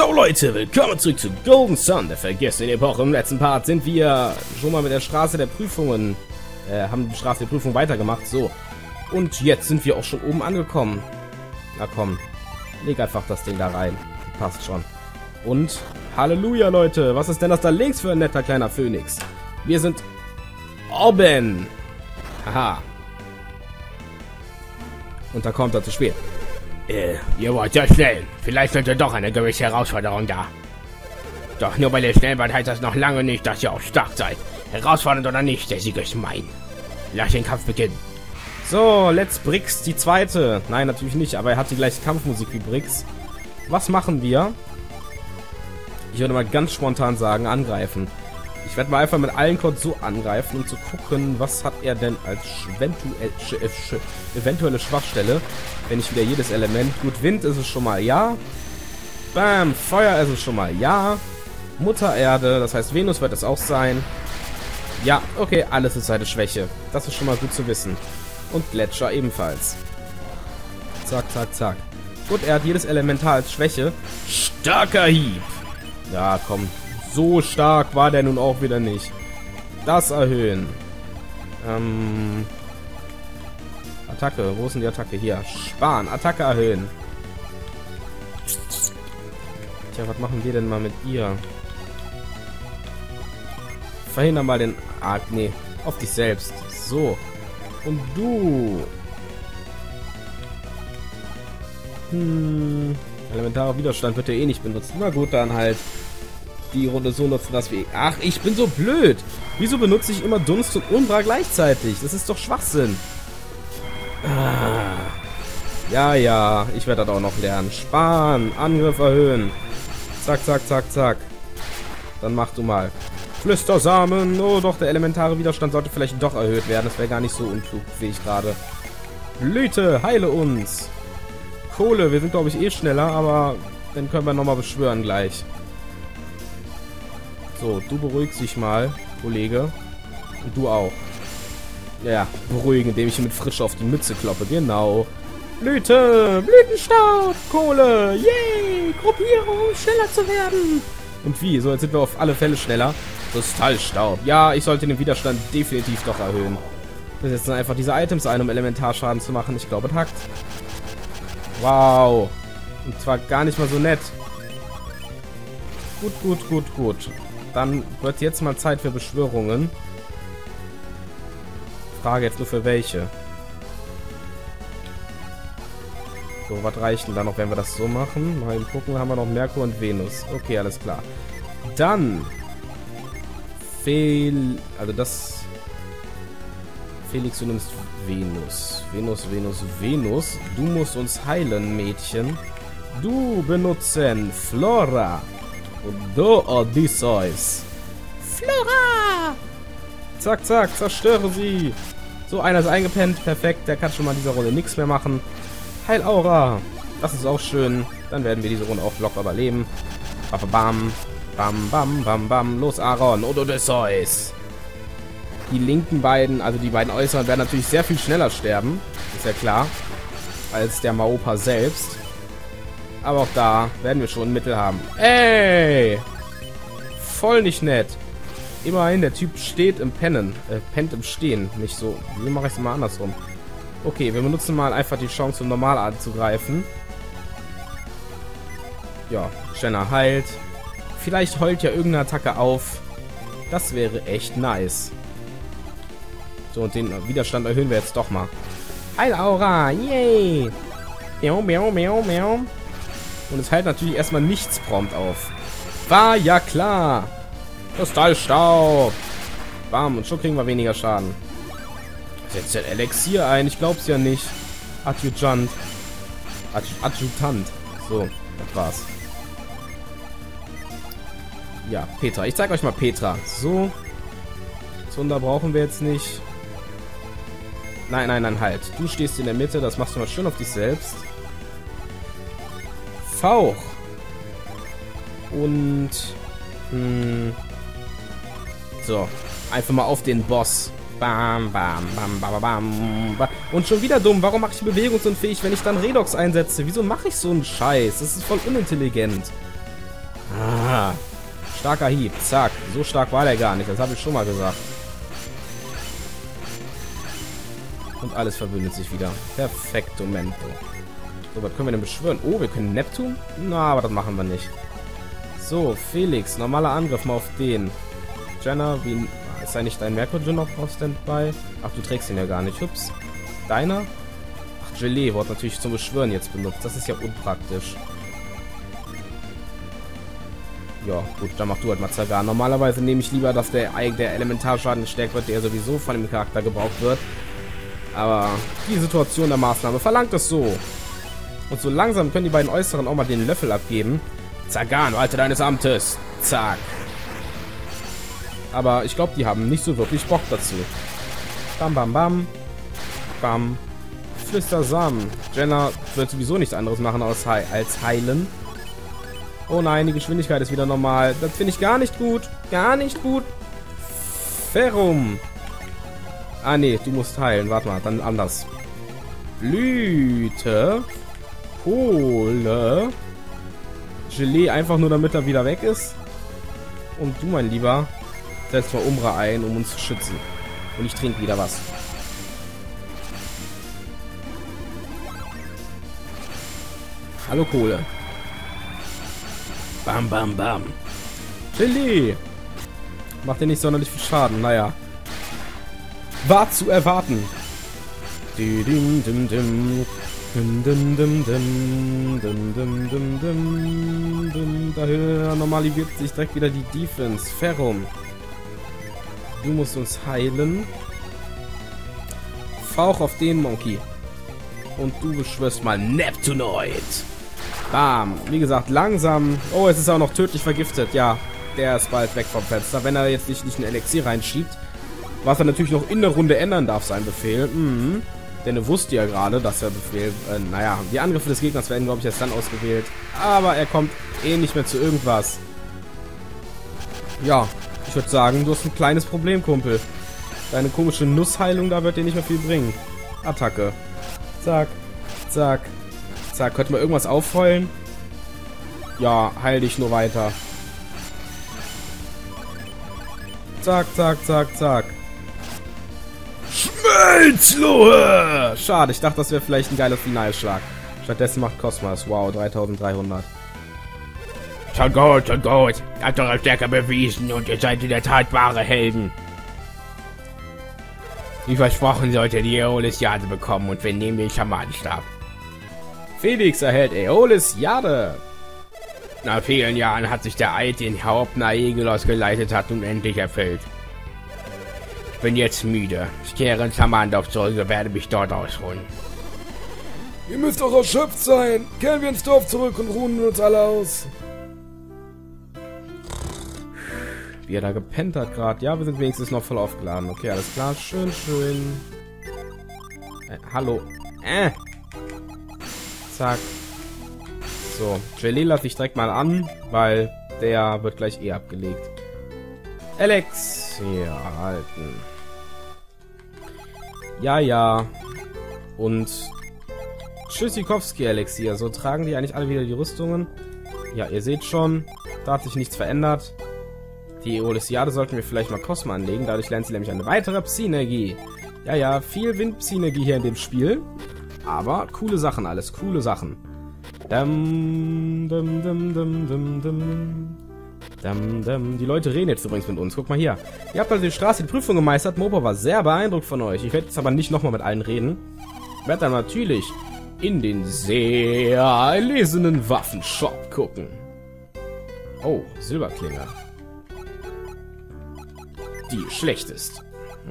So Leute, willkommen zurück zu Golden Sun, der vergessenen Epoche. Im letzten Part sind wir schon mal mit der Straße der Prüfungen, haben die Straße der Prüfung weitergemacht, so. Und jetzt sind wir auch schon oben angekommen. Na komm, leg einfach das Ding da rein, passt schon. Und, Halleluja Leute, was ist denn das da links für ein netter kleiner Phönix? Wir sind oben. Haha. Und da kommt er zu spät. Ihr wollt ja schnell. Vielleicht seid ihr doch eine gewisse Herausforderung da. Doch nur weil ihr schnell seid, heißt das noch lange nicht, dass ihr auch stark seid. Herausfordernd oder nicht, der Sieg ist mein. Lass den Kampf beginnen. So, Let's Brix, die zweite. Nein, natürlich nicht, aber er hat die gleiche Kampfmusik wie Brix. Was machen wir? Ich würde mal ganz spontan sagen, angreifen. Ich werde mal einfach mit allen Codes so angreifen, um zu gucken, was hat er denn als eventuelle Schwachstelle. Wenn ich wieder jedes Element... Gut, Wind ist es schon mal, ja. Bam, Feuer ist es schon mal, ja. Mutter Erde, das heißt Venus wird es auch sein. Ja, okay, alles ist seine Schwäche. Das ist schon mal gut zu wissen. Und Gletscher ebenfalls. Zack, zack, zack. Gut, er hat jedes Elementar als Schwäche. Starker Hieb. Ja, komm. So stark war der nun auch wieder nicht. Das erhöhen. Attacke. Wo ist denn die Attacke? Hier. Sparen. Attacke erhöhen. Tja, was machen wir denn mal mit ihr? Verhindern mal den... Ah, nee. Auf dich selbst. So. Und du... Elementarer Widerstand wird ja eh nicht benutzt. Na gut, dann halt... die Runde so nutzen, dass wir... Ach, ich bin so blöd. Wieso benutze ich immer Dunst und Umbra gleichzeitig? Das ist doch Schwachsinn. Ja, ja. Ich werde das auch noch lernen. Sparen. Angriff erhöhen. Zack, zack, zack, zack. Dann mach du mal. Flüstersamen. Oh, doch, der elementare Widerstand sollte vielleicht doch erhöht werden. Das wäre gar nicht so unklug, sehe ich gerade. Blüte, heile uns. Kohle. Wir sind, glaube ich, eh schneller, aber dann können wir nochmal beschwören gleich. So, du beruhigst dich mal, Kollege. Und du auch. Ja, beruhigen, indem ich mit Frische auf die Mütze kloppe. Genau. Blüte, Blütenstaub, Kohle. Yay, Gruppierung, schneller zu werden. Und wie? So, jetzt sind wir auf alle Fälle schneller. Kristallstaub. Ja, ich sollte den Widerstand definitiv doch erhöhen. Wir setzen einfach diese Items ein, um Elementarschaden zu machen. Ich glaube, es hackt. Wow. Und zwar gar nicht mal so nett. Gut, gut, gut, gut. Dann wird jetzt mal Zeit für Beschwörungen. Frage jetzt nur für welche. So, was reicht denn da noch, wenn wir das so machen? Mal gucken, haben wir noch Merkur und Venus. Okay, alles klar. Dann... Also das... Felix, du nimmst Venus. Venus, Venus, Venus. Du musst uns heilen, Mädchen. Du benutzen Flora. Und du, Odysseus. Flora! Zack, zack, zerstöre sie. So, einer ist eingepennt. Perfekt, der kann schon mal in dieser Runde nichts mehr machen. Heilaura. Das ist auch schön. Dann werden wir diese Runde auch locker überleben. Bam, bam, bam, bam, bam. Los, Aaron und Odysseus. Die linken beiden, also die beiden Äußeren, werden natürlich sehr viel schneller sterben. Ist ja klar. Als der Maopa selbst. Aber auch da werden wir schon ein Mittel haben. Ey! Voll nicht nett. Immerhin, der Typ steht im Pennen. Pennt im Stehen. Nicht so. Wie mache ich es mal andersrum? Okay, wir benutzen mal einfach die Chance, um normal anzugreifen. Ja, Jenna heilt. Vielleicht heult ja irgendeine Attacke auf. Das wäre echt nice. So, und den Widerstand erhöhen wir jetzt doch mal. Heilaura! Yay! Miau, miau, miau, miau. Und es hält natürlich erstmal nichts prompt auf. War ja klar. Kristallstaub. Bam. Und schon kriegen wir weniger Schaden. Setzt der Elixier ein. Ich glaub's ja nicht. Adjutant. Adjutant. So, das war's. Ja, Petra. Ich zeige euch mal Petra. So. Zunder brauchen wir jetzt nicht. Nein, nein, nein, halt. Du stehst in der Mitte. Das machst du mal schön auf dich selbst. Fauch. Und so, einfach mal auf den Boss. Bam, bam, bam, bam, bam, bam. Und schon wieder dumm. Warum mache ich bewegungsunfähig, wenn ich dann Redox einsetze? Wieso mache ich so einen Scheiß? Das ist voll unintelligent. Ah, starker Hieb. Zack. So stark war der gar nicht. Das habe ich schon mal gesagt. Und alles verbündet sich wieder. Perfekto Mento. So, was können wir denn beschwören? Oh, wir können Neptun? Na, aber das machen wir nicht. So, Felix. Normaler Angriff mal auf den. Jenna, wie... Ist eigentlich dein Merkur noch auf Standby? Ach, du trägst ihn ja gar nicht. Hups. Deiner? Ach, Gelee wird natürlich zum Beschwören jetzt benutzt. Das ist ja unpraktisch. Ja, gut, dann mach du halt mal Zagan. Normalerweise nehme ich lieber, dass der Elementarschaden gestärkt wird, der sowieso von dem Charakter gebraucht wird. Aber die Situation der Maßnahme verlangt es so. Und so langsam können die beiden Äußeren auch mal den Löffel abgeben. Zagan, Walter deines Amtes. Zack. Aber ich glaube, die haben nicht so wirklich Bock dazu. Bam, bam, bam. Bam. Flüstersamen. Jenna wird sowieso nichts anderes machen als heilen. Oh nein, die Geschwindigkeit ist wieder normal. Das finde ich gar nicht gut. Gar nicht gut. Ferrum. Ah, nee, du musst heilen. Warte mal, dann anders. Blüte. Kohle. Gelee einfach nur, damit er wieder weg ist. Und du, mein Lieber, setzt mal Umbra ein, um uns zu schützen. Und ich trinke wieder was. Hallo, Kohle. Bam, bam, bam. Gelee. Macht dir nicht sonderlich viel Schaden. Naja. War zu erwarten. Daher normalisiert sich direkt wieder die Defense. Ferrum. Du musst uns heilen. Fauch auf den Monkey. Und du beschwörst mal Neptunoid. Bam. Wie gesagt, langsam. Oh, es ist auch noch tödlich vergiftet. Ja, der ist bald weg vom Fenster. Wenn er jetzt nicht ein Elixier reinschiebt. Was er natürlich noch in der Runde ändern darf, sein Befehl. Denn er wusste ja gerade, dass der Befehl... naja, die Angriffe des Gegners werden, glaube ich, erst dann ausgewählt. Aber er kommt eh nicht mehr zu irgendwas. Ja, ich würde sagen, du hast ein kleines Problem, Kumpel. Deine komische Nussheilung, da wird dir nicht mehr viel bringen. Attacke. Zack, zack, zack. Könnte man irgendwas aufheulen? Ja, heil dich nur weiter. Zack, zack, zack, zack. Schmelzlohe! Schade, ich dachte, das wäre vielleicht ein geiler Finalschlag. Stattdessen macht Cosmas. Wow, 3300. Schon gut, schon gut. Ihr habt eure Stärke bewiesen und ihr seid in der Tat wahre Helden. Wie versprochen solltet ihr Aeolus-Jade bekommen und wir nehmen den Schamanenstab. Felix erhält Aeolus-Jade. Nach vielen Jahren hat sich der Eid, den Hauptmann Aegelos geleitet hat, nun endlich erfüllt. Ich bin jetzt müde. Ich kehre ins Schamandorf zurück und werde mich dort ausruhen. Ihr müsst auch erschöpft sein. Kehren wir ins Dorf zurück und ruhen uns alle aus. Wie er da gepennt hat gerade. Ja, wir sind wenigstens noch voll aufgeladen. Okay, alles klar. Schön, schön. Hallo. Zack. So, Gelee lasse ich direkt mal an, weil der wird gleich eh abgelegt. Alex. Hier, halten. Ja, ja. Und Tschüssikowski-Elixier. So tragen die eigentlich alle wieder die Rüstungen. Ja, ihr seht schon, da hat sich nichts verändert. Die Aeolus-Jade sollten wir vielleicht mal Cosma anlegen. Dadurch lernt sie nämlich eine weitere Psynergie. Ja, ja, viel Wind-Psynergie hier in dem Spiel. Aber coole Sachen alles, coole Sachen. Die Leute reden jetzt übrigens mit uns. Guck mal hier. Ihr habt also die Straße die Prüfung gemeistert. Mopo war sehr beeindruckt von euch. Ich werde jetzt aber nicht nochmal mit allen reden. Ich werde dann natürlich in den sehr erlesenen Waffenshop gucken. Oh, Silberklinge. Die schlecht ist.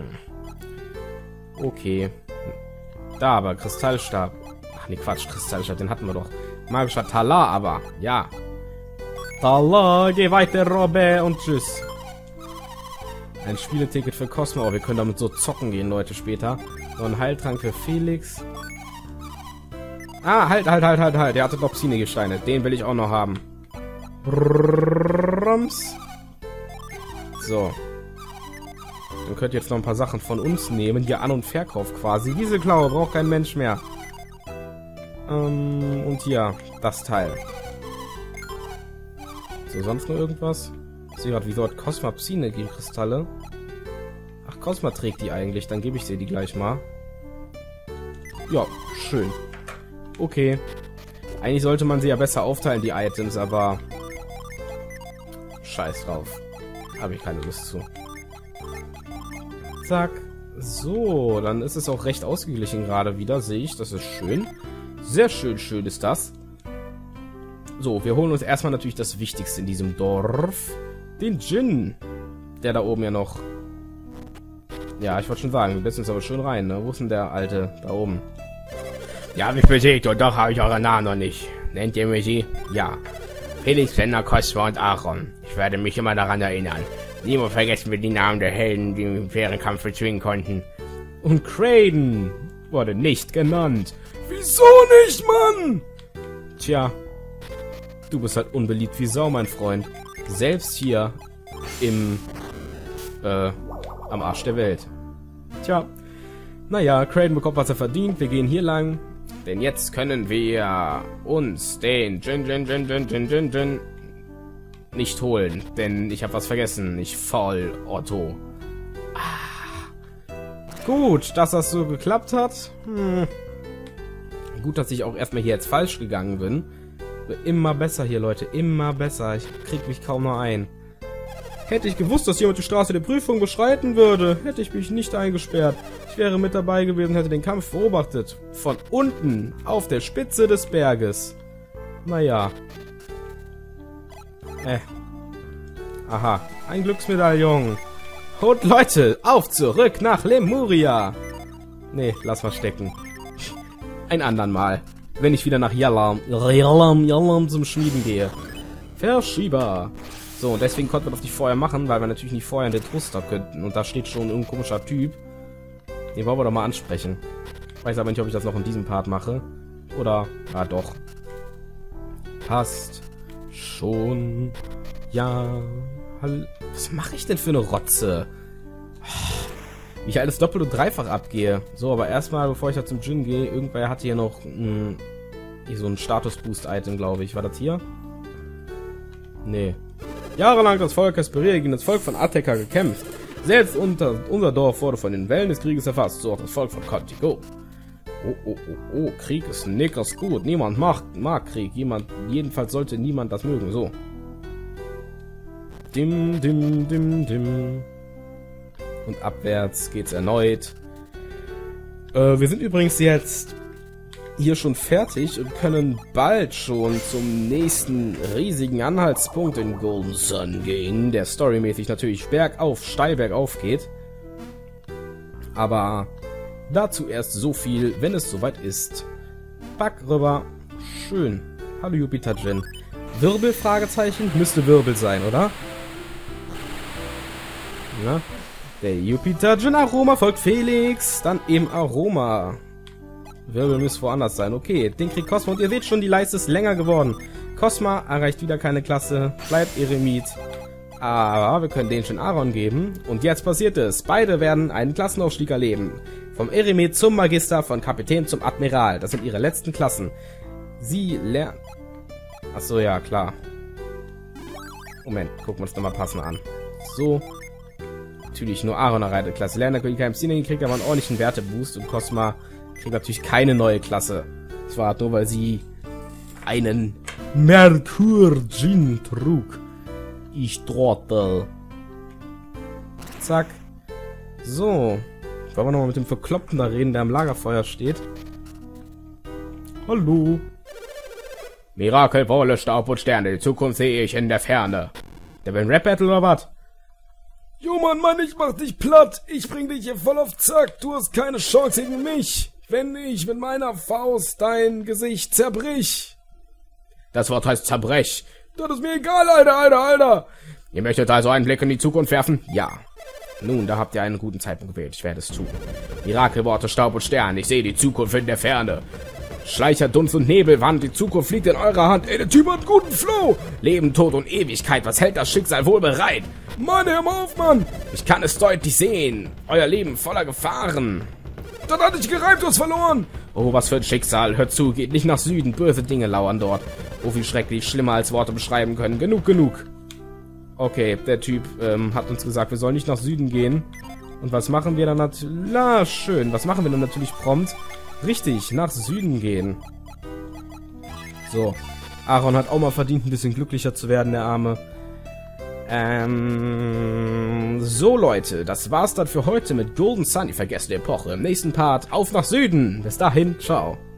Okay. Da aber, Kristallstab. Ach nee, Quatsch, Kristallstab, den hatten wir doch. Magischer Talar aber, ja. Talar, geh weiter, Robbe, und tschüss. Ein Spieleticket für Cosmo. Oh, wir können damit so zocken gehen, Leute, später. So ein Heiltrank für Felix. Ah, halt. Der hatte noch Psyne-Gesteine. Den will ich auch noch haben. Rums. So. Dann könnt ihr jetzt noch ein paar Sachen von uns nehmen. Hier An- und Verkauf quasi. Diese Klaue braucht kein Mensch mehr. Und hier, das Teil. So, sonst noch irgendwas? Ich sehe gerade, wieso hat Cosma Psy-Energiekristalle? Ach, Cosma trägt die eigentlich. Dann gebe ich sie die gleich mal. Ja, schön. Okay. Eigentlich sollte man sie ja besser aufteilen, die Items, aber... Scheiß drauf. Habe ich keine Lust zu. Zack. So, dann ist es auch recht ausgeglichen gerade wieder, sehe ich. Das ist schön. Sehr schön, schön ist das. So, wir holen uns erstmal natürlich das Wichtigste in diesem Dorf. Den Djinn. Der da oben ja noch... Ja, ich wollte schon sagen, wir müssen uns aber schön rein, ne? Wo ist denn der Alte? Da oben. Ja, hab ich besiegt und doch habe ich eure Namen noch nicht. Nennt ihr mir sie? Ja. Felix, Fender, Cosma und Aaron. Ich werde mich immer daran erinnern. Niemand vergessen wir die Namen der Helden, die im fairen Kampf bezwingen konnten. Und Kraden wurde nicht genannt. Wieso nicht, Mann? Tja, du bist halt unbeliebt wie Sau, mein Freund. Selbst hier im, am Arsch der Welt. Tja, naja, Kraden bekommt, was er verdient. Wir gehen hier lang. Denn jetzt können wir uns den Djinn nicht holen. Denn ich habe was vergessen. Ich faul, Otto. Gut, dass das so geklappt hat. Gut, dass ich auch erstmal hier jetzt falsch gegangen bin. Immer besser hier, Leute. Immer besser. Ich krieg mich kaum noch ein. Hätte ich gewusst, dass jemand die Straße der Prüfung beschreiten würde, hätte ich mich nicht eingesperrt. Ich wäre mit dabei gewesen, hätte den Kampf beobachtet. Von unten, auf der Spitze des Berges. Naja. Aha, ein Glücksmedaillon. Und Leute, auf zurück nach Lemuria. Nee, lass mal stecken. Ein andern Mal. Wenn ich wieder nach Yalam zum Schmieden gehe. Verschieber. So, und deswegen konnten wir das nicht vorher machen, weil wir natürlich nicht vorher in den Truster könnten. Und da steht schon irgendein komischer Typ. Den wollen wir doch mal ansprechen. Weiß aber nicht, ob ich das noch in diesem Part mache. Oder, ja doch. Passt. Schon. Ja. Was mache ich denn für eine Rotze? Wie ich alles doppelt und dreifach abgehe. So, aber erstmal, bevor ich da zum Djinn gehe, irgendwer hatte hier noch so ein Status-Boost-Item, glaube ich. War das hier? Nee. Jahrelang das Volk Hesperia gegen das Volk von Ateca gekämpft. Selbst unser Dorf wurde von den Wellen des Krieges erfasst, so auch das Volk von Contigo. Oh, Krieg ist nickers gut. Niemand mag Krieg. Jedenfalls sollte niemand das mögen. So. Dim. Und abwärts geht's erneut. Wir sind übrigens jetzt hier schon fertig und können bald schon zum nächsten riesigen Anhaltspunkt in Golden Sun gehen, der storymäßig natürlich steil bergauf geht. Aber dazu erst so viel, wenn es soweit ist. Back rüber. Schön. Hallo Jupiter Djinn. Wirbel? Fragezeichen? Müsste Wirbel sein, oder? Na? Der Jupiter Djinn Aroma folgt Felix. Dann eben Aroma. Wirbel müsste woanders sein. Okay, den kriegt Cosma und ihr seht schon, die Leiste ist länger geworden. Cosma erreicht wieder keine Klasse, bleibt Eremit. Aber wir können den schon Aaron geben. Und jetzt passiert es. Beide werden einen Klassenaufstieg erleben. Vom Eremit zum Magister, von Kapitän zum Admiral. Das sind ihre letzten Klassen. Sie lernen... Achso, ja, klar. Moment, gucken wir uns nochmal passend an. So. Natürlich nur Aaron erreicht eine Klasse. Lerner kein Psy, kriegt aber einen ordentlichen Werteboost und Cosma kriegt natürlich keine neue Klasse. Zwar nur, weil sie einen Merkur-Djinn trug. Ich Trottel. Zack. So. Wollen wir nochmal mit dem Verkloppten da reden, der am Lagerfeuer steht. Hallo. Mirakel, Wolle, Staub und Sterne. Die Zukunft sehe ich in der Ferne. Der will ein Rap-Battle oder was? Jo Mann, ich mach dich platt. Ich bring dich hier voll auf Zack. Du hast keine Chance gegen mich. Wenn ich mit meiner Faust dein Gesicht zerbrich. Das Wort heißt zerbrech. Das ist mir egal, Alter. Ihr möchtet also einen Blick in die Zukunft werfen? Ja. Nun, da habt ihr einen guten Zeitpunkt gewählt. Ich werde es tun. Mirakelworte, Staub und Stern. Ich sehe die Zukunft in der Ferne. Schleicher, Dunst und Nebelwand. Die Zukunft liegt in eurer Hand. Ey, der Typ hat guten Flow. Leben, Tod und Ewigkeit. Was hält das Schicksal wohl bereit? Mann, hör mal auf, Mann. Ich kann es deutlich sehen. Euer Leben voller Gefahren. Das hat dich gereimt, du hast verloren. Oh, was für ein Schicksal. Hört zu, geht nicht nach Süden. Böse Dinge lauern dort. Oh, wie schrecklich. Schlimmer als Worte beschreiben können. Genug, genug. Okay, der Typ hat uns gesagt, wir sollen nicht nach Süden gehen. Und was machen wir dann natürlich? Na, schön. Was machen wir dann natürlich prompt? Richtig, nach Süden gehen. So. Aaron hat auch mal verdient, ein bisschen glücklicher zu werden, der Arme. So, Leute, das war's dann für heute mit Golden Sun. Ihr vergesst die Epoche. Im nächsten Part auf nach Süden. Bis dahin, ciao.